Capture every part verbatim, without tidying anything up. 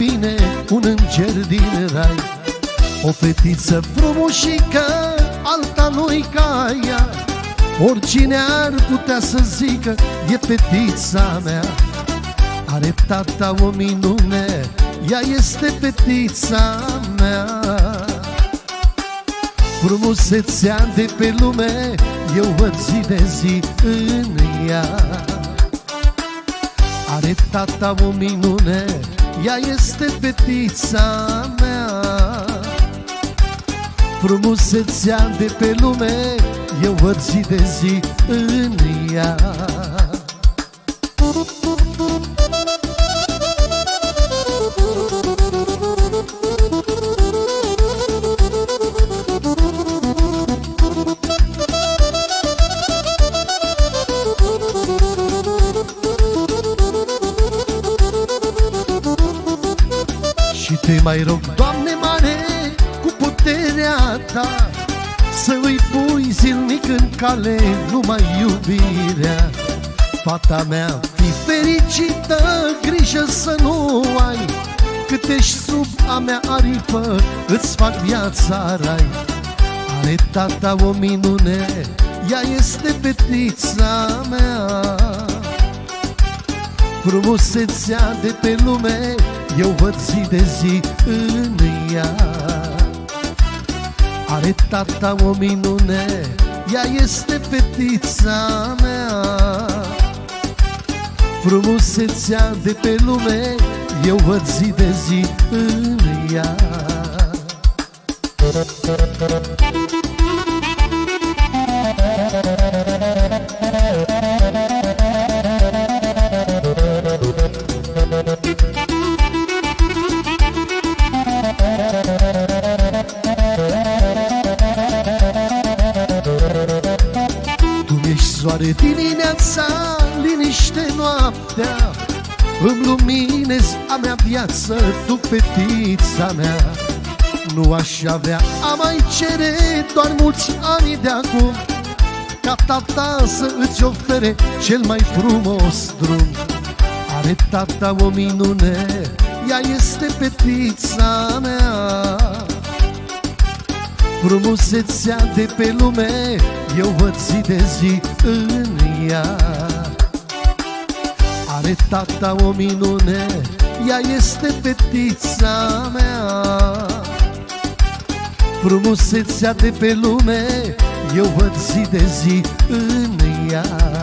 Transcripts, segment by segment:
bine un înger din rai. O fetiță frumușică, alta nu-i ca ea. Oricine ar putea să zică, e fetița mea. Are tata o minune, ea este fetița mea. Frumusețea de pe lume, eu văd zi de zi în ea. Are tata o minune, ea este fetița mea. Frumusețea de pe lume, eu văd zi de zi în ea. Și te mai rog, Doamne mare, cu puterea Ta, să îi pui zilnic în cale numai iubirea. Fata mea, fi fericită, grijă să nu ai, cât ești sub a mea aripă, îți fac viața rai. Are tata o minune, ea este fetița mea. Frumusețea de pe lume, eu văd zi de zi în ea. Are tata o minune, ea este fetița mea. Frumusețea de pe lume, eu văd zi de zi în ea. Soare dimineața, liniște noaptea, îmi luminezi a mea viață, tu fetița mea. Nu aș avea, a mai cere doar mulți ani de acum, ca tata să îți ofere cel mai frumos drum. Are tata o minune, ea este fetița mea. Frumusețea de pe lume, eu văd zi de zi în ea. Are tata o minune, ea este fetița mea. Frumusețea de pe lume, eu văd zi de zi în ea.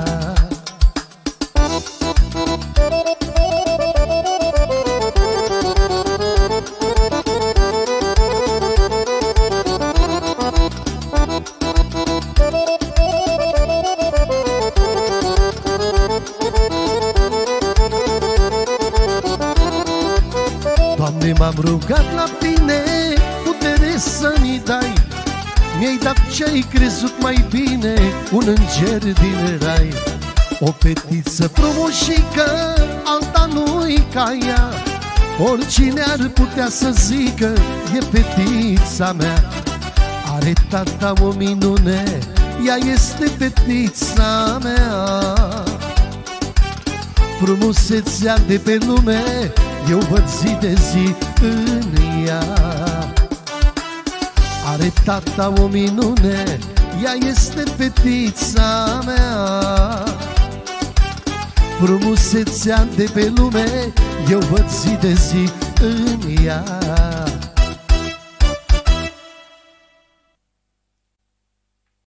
Doamne, m-am rugat la Tine, putere să-mi dai. Mi-ai dat ce-ai crezut mai bine, un înger din rai. O fetiță frumușică, alta nu-i ca ea. Oricine ar putea să zică, e fetița mea. Are tata o minune, ea este fetița mea. Frumusețea de pe lume, eu văd zi de zi în ea. Are tata o minune, ea este fetița mea. Frumusețea de pe lume, eu văd zi de zi în ea.